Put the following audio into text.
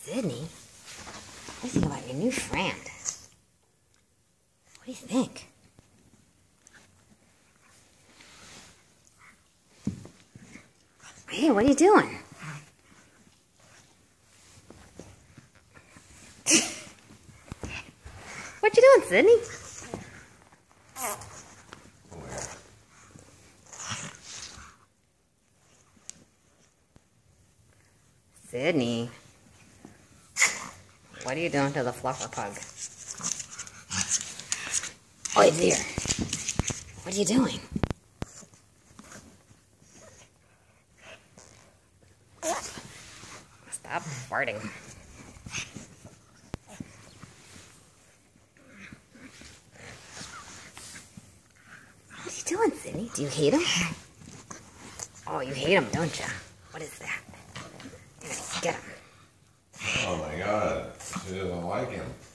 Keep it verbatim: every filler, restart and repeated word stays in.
Sydney? What do you think about your new friend? What do you think? Hey, what are you doing? What you doing, Sydney? Sydney, what are you doing to the Fluffer Pug? Oh dear. What are you doing? Stop farting. What are you doing, Sydney? Do you hate him? Oh, you hate him, don't you? What is that? Get him. Oh my god, she doesn't like him.